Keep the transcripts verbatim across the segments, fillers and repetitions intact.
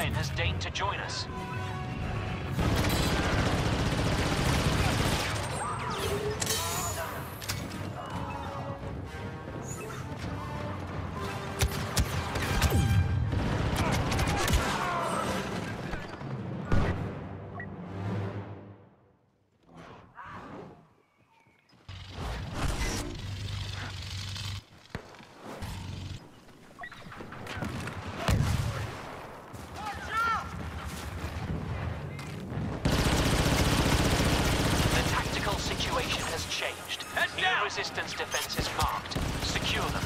Ryan has deigned to join us. Resistance defenses marked. Secure them.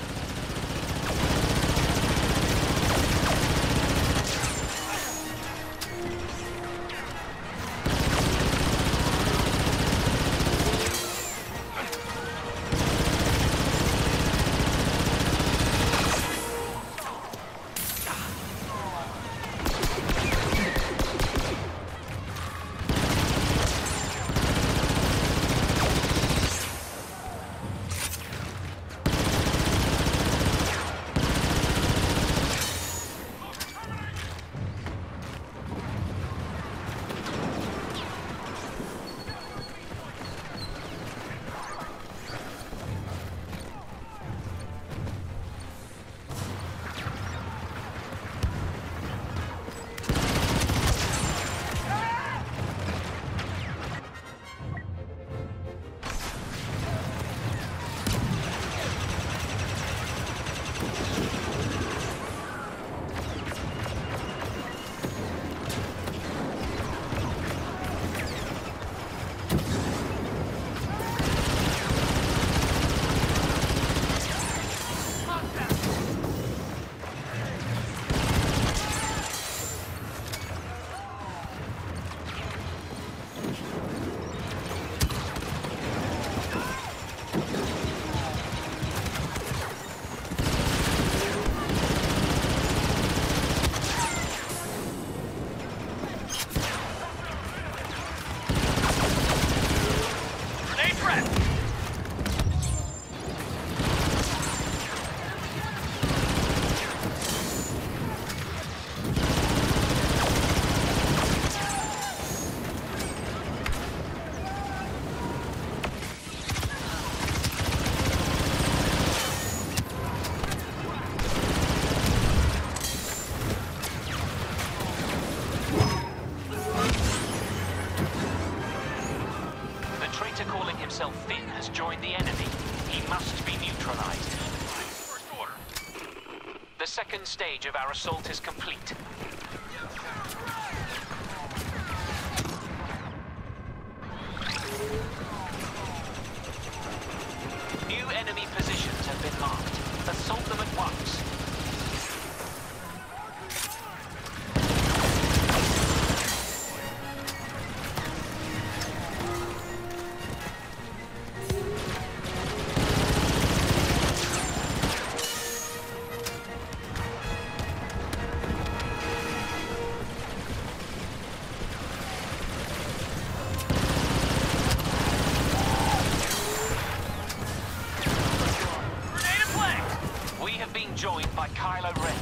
Finn has joined the enemy. He must be neutralized. First order. The second stage of our assault is complete. New enemy positions have been marked. Assault them at once. Joined by Kylo Ren.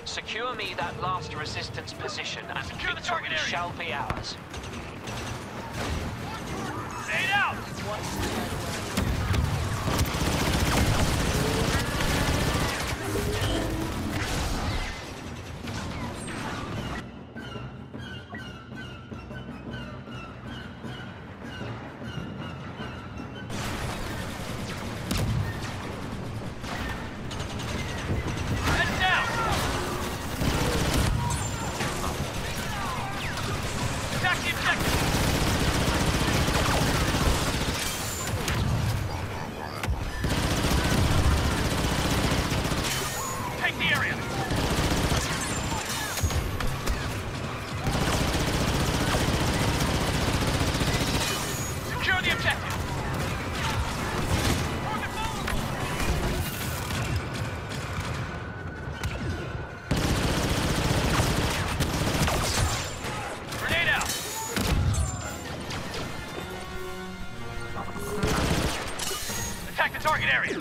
Secure me that last resistance position, and Secure the victory target area. shall be ours. Stay out! Head down! Attack the objective! Take the area! Secure the objective! Grenade out! Attack the target area!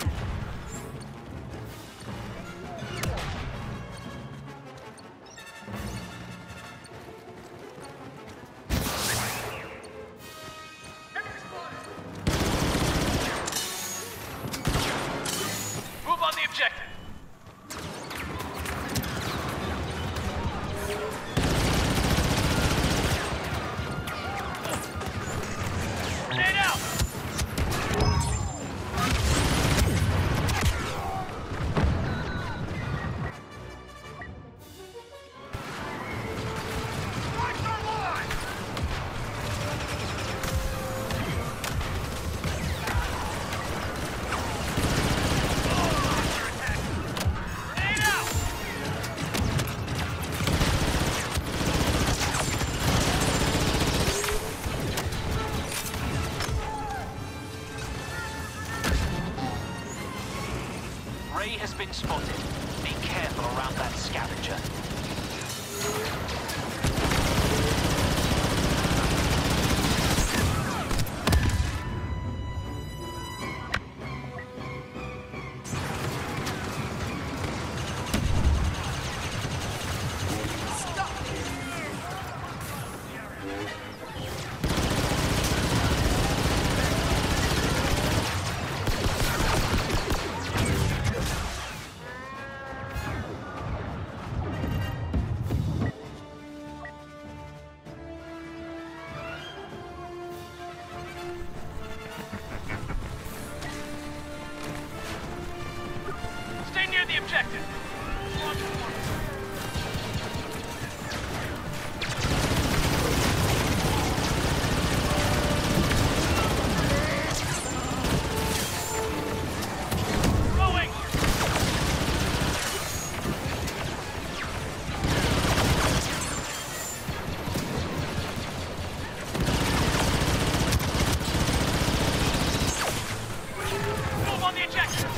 Move on the objective! Grenade out! Watch our line! Grenade out! Ray has been spotted. Be careful around that scavenger. Stay near the objective! Going! Move on the objective!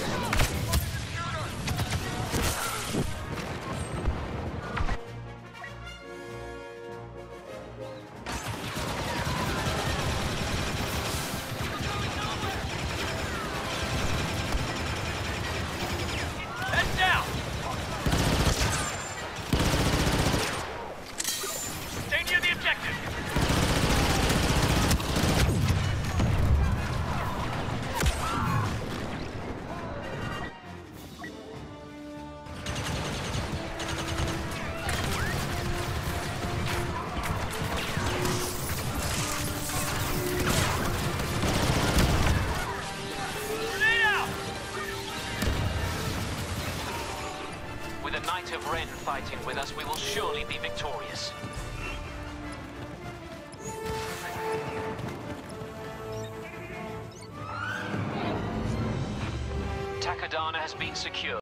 Head down! Stay near the objective! Grenade out! With a Knight of Ren fighting with us, we will surely be victorious. Takodana has been secured.